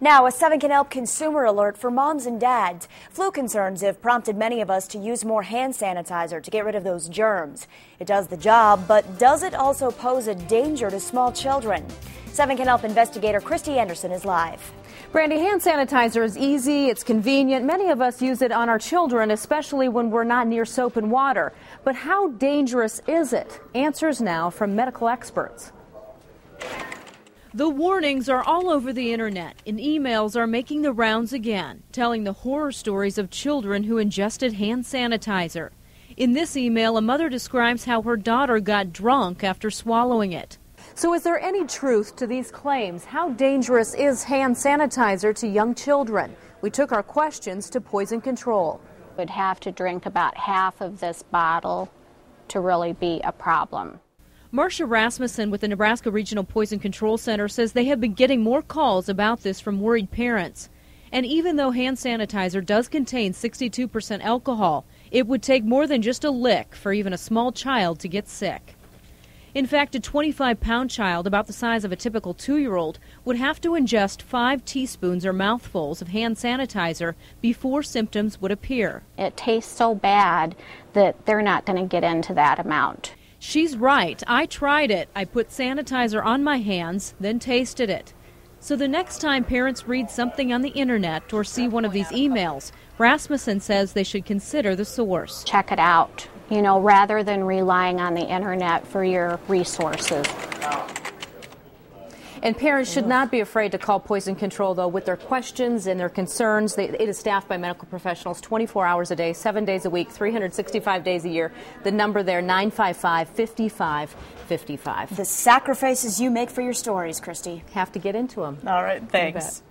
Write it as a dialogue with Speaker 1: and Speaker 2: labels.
Speaker 1: Now, a Seven Can Help consumer alert for moms and dads. Flu concerns have prompted many of us to use more hand sanitizer to get rid of those germs. It does the job, but does it also pose a danger to small children? Seven Can Help investigator Christy Anderson is live.
Speaker 2: Brandy, hand sanitizer is easy, it's convenient. Many of us use it on our children, especially when we're not near soap and water. But how dangerous is it? Answers now from medical experts.
Speaker 3: The warnings are all over the internet, and emails are making the rounds again, telling the horror stories of children who ingested hand sanitizer. In this email, a mother describes how her daughter got drunk after swallowing it.
Speaker 2: So is there any truth to these claims? How dangerous is hand sanitizer to young children? We took our questions to Poison Control.
Speaker 4: Would have to drink about half of this bottle to really be a problem.
Speaker 3: Marcia Rasmussen with the Nebraska Regional Poison Control Center says they have been getting more calls about this from worried parents. And even though hand sanitizer does contain 62% alcohol, it would take more than just a lick for even a small child to get sick. In fact, a 25-pound child, about the size of a typical 2-year-old, would have to ingest 5 teaspoons or mouthfuls of hand sanitizer before symptoms would appear.
Speaker 4: It tastes so bad that they're not going to get into that amount.
Speaker 3: She's right. I tried it. I put sanitizer on my hands, then tasted it. So the next time parents read something on the internet or see one of these emails, Rasmussen says they should consider the source.
Speaker 4: Check it out, rather than relying on the internet for your resources.
Speaker 2: And parents should not be afraid to call Poison Control, though, with their questions and their concerns. It is staffed by medical professionals 24 hours a day, 7 days a week, 365 days a year. The number there, 955-5555.
Speaker 1: The sacrifices you make for your stories, Christy.
Speaker 2: Have to get into them.
Speaker 1: All right, thanks.